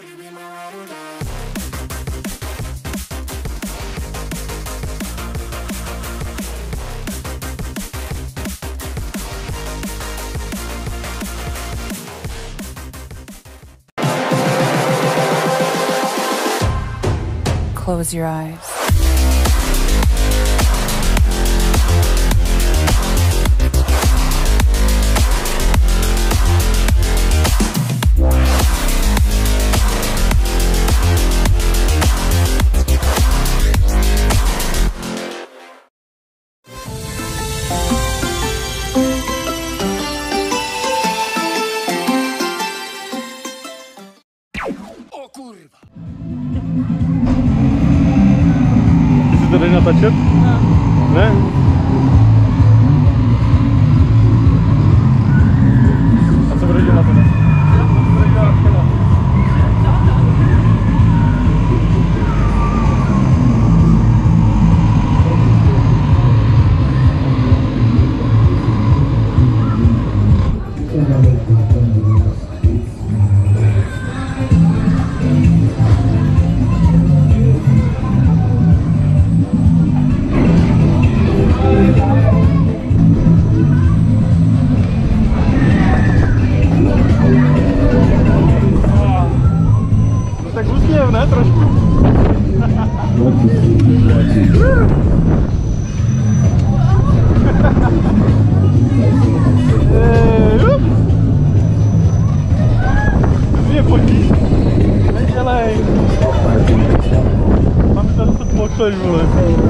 Close your eyes. To jdeš natáčet? No. Ne? A co budeš dělat teda? Ne, trošku. Mě potíš. Nedělej. Mám tady zase poklej, vole.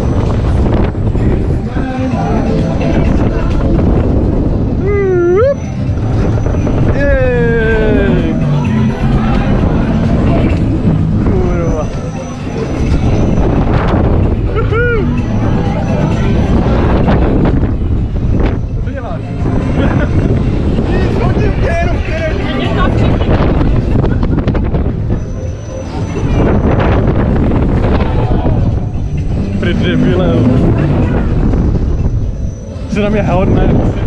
Debile. Co na mě hodné.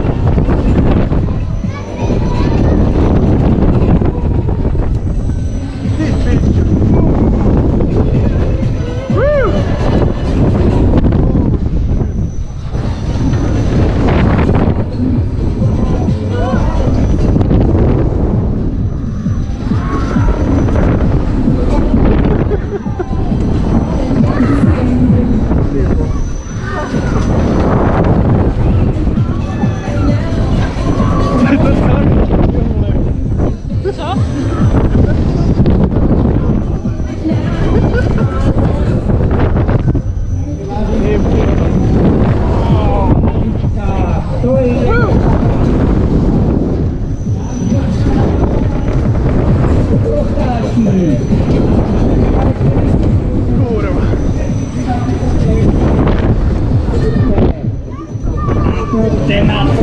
Cena.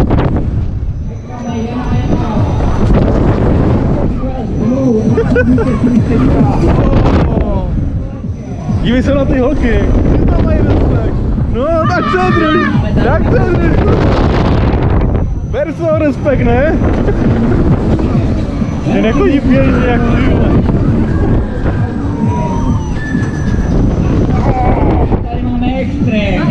Dívej se na ty holky. Ty tam mají respekt. No, tak se drž. Tak se drž. Ber se o respekt, ne? Že nechodí běžně jak ty. Tady máme extrém.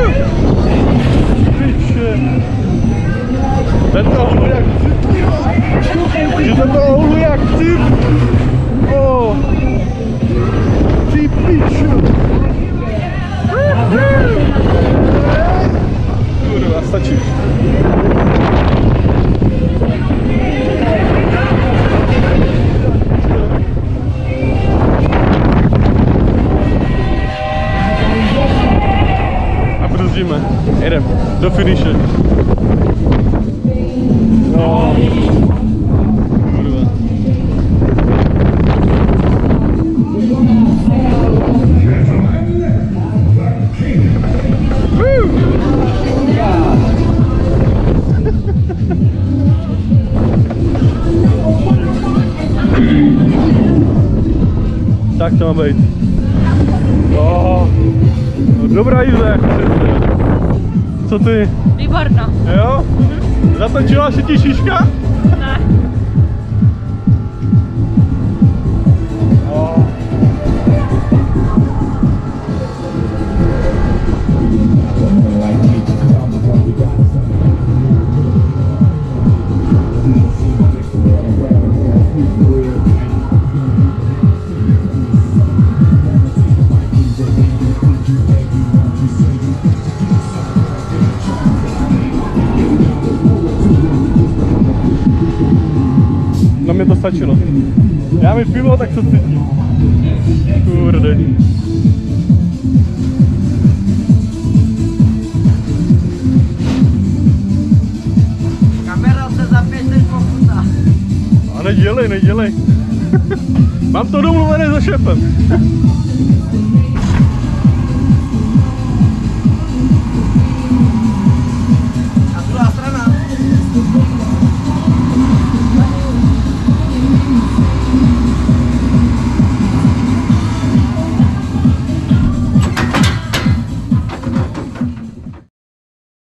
Piče. Ten to holu jak cip. Že to holu jak cip. O. Ty piču. Kurva, stačí. A brzdíme. Jedem do finiše. No. Kurva. Tak to má být. Oh, no dobrá jízda. Co ty? Výborná. Jo? Zatočila se ti šiška? Ne. No mě to stačilo. Já mi pivo, tak co cítím. Kurde. Kamera se za 5 let pokuta. A nedělej. Mám to domluvené se šéfem.